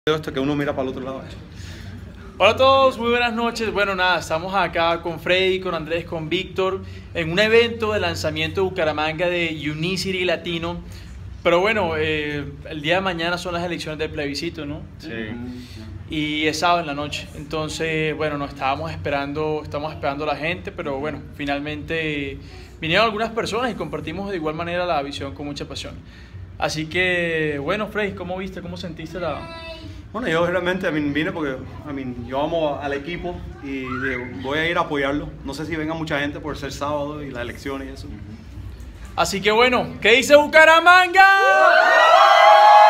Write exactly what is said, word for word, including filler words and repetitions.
Esto que uno mira para el otro lado. Hola a todos, muy buenas noches. Bueno, nada, estamos acá con Freddy, con Andrés, con Víctor en un evento de lanzamiento de Bucaramanga de Unicity Latino. Pero bueno, eh, el día de mañana son las elecciones del plebiscito, ¿no? Sí. Y es sábado en la noche. Entonces, bueno, nos estábamos esperando, estamos esperando a la gente, pero bueno, finalmente vinieron algunas personas y compartimos de igual manera la visión con mucha pasión. Así que, bueno, Freddy, ¿cómo viste, cómo sentiste la...? Bueno, yo realmente I mean, vine porque I mean, yo amo al equipo y digo, voy a ir a apoyarlo. No sé si venga mucha gente por ser sábado y las elecciones y eso. Así que bueno, ¿qué dice Bucaramanga?